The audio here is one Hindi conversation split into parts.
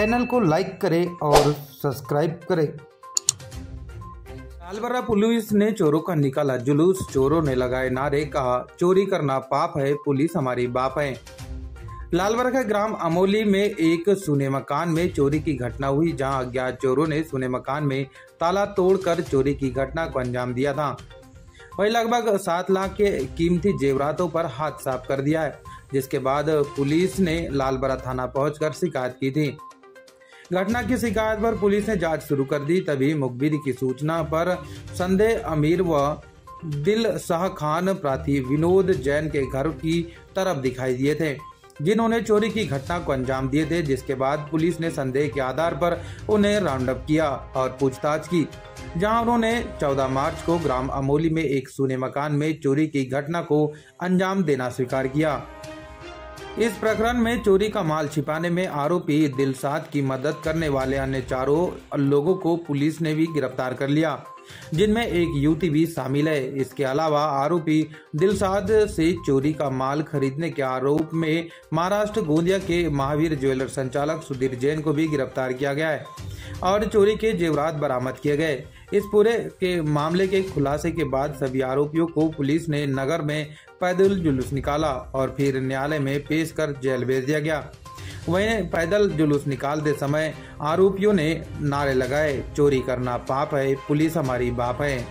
चैनल को लाइक करें और सब्सक्राइब करें। लालबर्रा पुलिस ने चोरों का निकाला जुलूस, चोरों ने लगाए नारे, कहा चोरी करना पाप है, पुलिस हमारी बाप है। लालबर्रा के ग्राम अमोली में एक सूने मकान में चोरी की घटना हुई, जहां अज्ञात चोरों ने सूने मकान में ताला तोड़कर चोरी की घटना को अंजाम दिया था। वही लगभग 7 लाख के कीमती जेवरातों पर हाथ साफ कर दिया है, जिसके बाद पुलिस ने लालबर्रा थाना पहुंचकर शिकायत की थी। घटना की शिकायत पर पुलिस ने जांच शुरू कर दी। तभी मुखबिर की सूचना पर संदेह अमीर व दिल शाह खान प्रार्थी विनोद जैन के घर की तरफ दिखाई दिए थे, जिन्होंने चोरी की घटना को अंजाम दिए थे। जिसके बाद पुलिस ने संदेह के आधार पर उन्हें राउंड अप किया और पूछताछ की, जहां उन्होंने 14 मार्च को ग्राम अमोली में एक सूने मकान में चोरी की घटना को अंजाम देना स्वीकार किया। इस प्रकरण में चोरी का माल छिपाने में आरोपी दिलशाद की मदद करने वाले अन्य 4 लोगों को पुलिस ने भी गिरफ्तार कर लिया, जिनमें एक युवती भी शामिल है। इसके अलावा आरोपी दिलशाद से चोरी का माल खरीदने के आरोप में महाराष्ट्र गोंदिया के महावीर ज्वेलर संचालक सुधीर जैन को भी गिरफ्तार किया गया है और चोरी के जेवरात बरामद किए गए। इस पूरे के मामले के खुलासे के बाद सभी आरोपियों को पुलिस ने नगर में पैदल जुलूस निकाला और फिर न्यायालय में पेश कर जेल भेज दिया गया। वहीं पैदल जुलूस निकालते समय आरोपियों ने नारे लगाए, चोरी करना पाप है, पुलिस हमारी बाप है।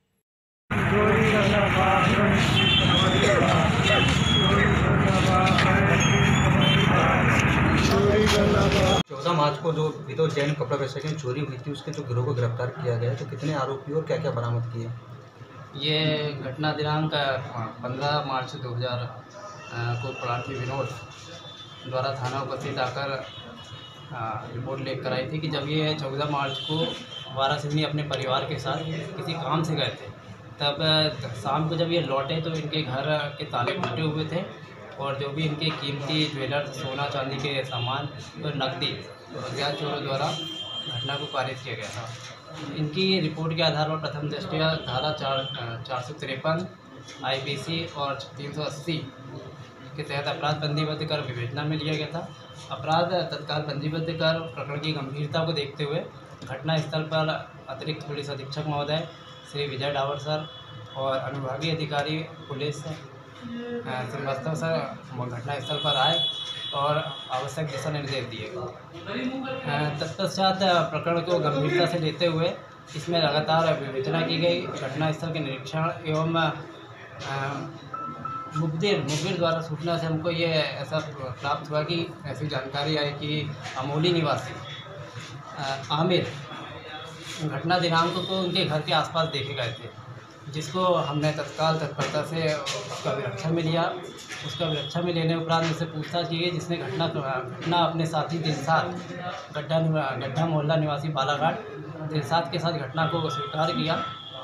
14 मार्च को जो विनोद जैन कपड़ा व्यवसायी की चोरी हुई थी, उसके जो गिरोह को गिरफ्तार किया गया है, तो कितने आरोपी और क्या क्या बरामद किए? ये घटना दिनांक 15 मार्च 2000 को प्रार्थी विनोद द्वारा थाना उपस्थित आकर रिपोर्ट लेकर आई थी कि जब ये 14 मार्च को वारासिवनी अपने परिवार के साथ किसी काम से गए थे, तब शाम को जब ये लौटे तो इनके घर के ताले टूटे हुए थे और जो भी इनके कीमती ज्वेलर, सोना चांदी के सामान और नकदी अज्ञात चोरों द्वारा घटना को पारित किया गया था। इनकी रिपोर्ट के आधार पर प्रथम दृष्टया धारा 453 IPC और 380 के तहत अपराध पंजीबद्ध कर विवेचना में लिया गया था। अपराध तत्काल पंजीबद्ध कर प्रकरण की गंभीरता को देखते हुए घटना स्थल पर अतिरिक्त पुलिस अधीक्षक महोदय श्री विजय डावर सर और अनुभागीय अधिकारी पुलिस श्रीवास्तव सर घटना स्थल पर आए और आवश्यक दिशा निर्देश दिए गए। तत्पश्चात प्रकरण को गंभीरता से लेते हुए इसमें लगातार विवेचना की गई। घटना स्थल के निरीक्षण एवं मुखबिर द्वारा सूचना से हमको ये ऐसा प्राप्त हुआ कि ऐसी जानकारी आई कि अमोली निवासी आमिर घटना दिनांक को उनके घर के आसपास देखे गए थे, जिसको हमने तत्काल तत्परता से उसका विरक्षा में लिया। उसका विरक्षा में लेने उपरांत उससे पूछताछ की गई, जिसने घटना अपने साथी दिलशाद गड्ढा मोहल्ला निवासी बालाघाट दिलशाद के साथ घटना को स्वीकार किया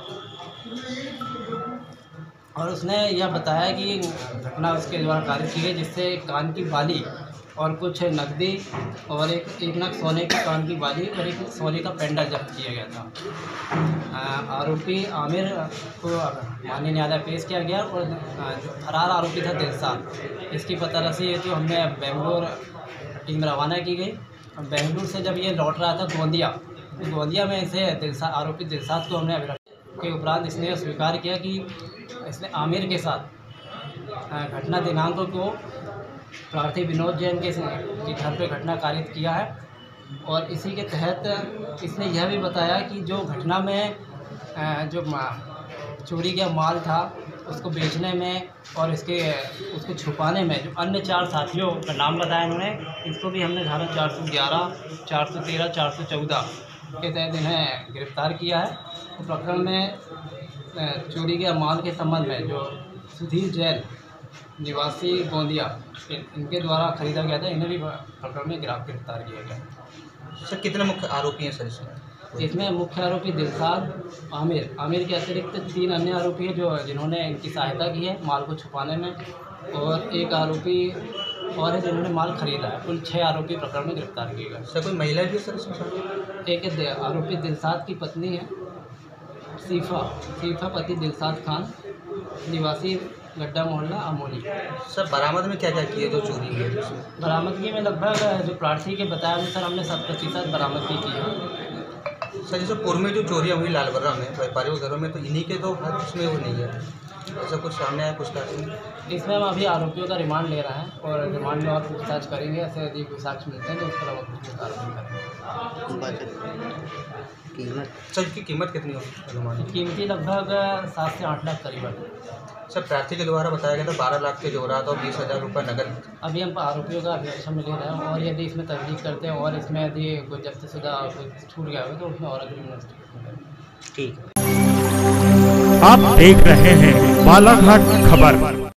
और उसने यह बताया कि घटना उसके द्वारा कारित की गई, जिससे कान की बाली और कुछ नकदी और एक नग सोने के कान की बाली और एक सोने का पेंडल जब्त किया गया था। आरोपी आमिर को माननीय न्यायालय पेश किया गया और जो फरार आरोपी था दिलशाद, इसकी पतारसी हेतु हमने बेंगलोर टीम रवाना की गई। बेंगलुरु से जब ये लौट रहा था गोंदिया में इसे आरोपी दिलशाद को हमने के उपरांत इसने यह स्वीकार किया कि इसने आमिर के साथ घटना दिनांक को प्रार्थी विनोद जैन के घर पे घटना कारित किया है और इसी के तहत इसने यह भी बताया कि जो घटना में जो चोरी का माल था उसको बेचने में और उसको छुपाने में जो अन्य 4 साथियों का नाम बताया इन्होंने, इसको भी हमने धारा 411, 413, 414 के तहत इन्हें गिरफ्तार किया है। तो प्रकरण में चोरी के माल के संबंध में जो सुधीर जैन निवासी गोंदिया इनके द्वारा खरीदा गया था, इन्हें भी प्रकरण में गिरफ्तार किया गया। सर कितने मुख्य आरोपी हैं सर इसमें मुख्य आरोपी दिलशाद, आमिर के अतिरिक्त 3 अन्य आरोपी हैं जिन्होंने इनकी सहायता की है माल को छुपाने में, और एक आरोपी और है जिन्होंने माल खरीदा है। कुल 6 आरोपी प्रकरण में गिरफ्तार किए गए। सर कोई महिला भी है सर इसमें? एक आरोपी दिलशाद की पत्नी है, सीफा पति दिलशाद खान निवासी गड्ढा मोहल्ला अमोली। सर बरामद में क्या क्या किए जो चोरी हुई है? बरामदगी में लगभग जो प्रार्थी के बताया अनुसार हमने 7% बरामदगी की है। सर जैसे पूर्व में जो चोरियाँ हुई लालबर्रा में व्यापारियों के घरों में, तो इन्हीं के तो इसमें वो नहीं है, ऐसा कुछ सामने आया पूछताछ में? इसमें हम अभी आरोपियों का रिमांड ले रहे हैं और रिमांड में और पूछताछ करेंगे। ऐसे यदि कोई साक्ष्य मिलते हैं तो उसके अलावा कुछ कार्रवाई करेंगे। सर इसकी कीमत कितनी होगी अनुमान? कीमती लगभग 7 से 8 लाख करीब है। सर प्रार्थी के द्वारा बताया गया था 12 लाख के जोरात और 20,000 रुपये नगद। अभी हम आरोपियों का अभिरक्षा में ले रहे हैं और यदि इसमें तस्दीक करते हैं और इसमें यदि कोई जब्तशुदा छूट गया हो तो उसमें और अग्रिम इन्वेस्टिगेशन करेंगे। ठीक है। आप देख रहे हैं बालाघाट खबर।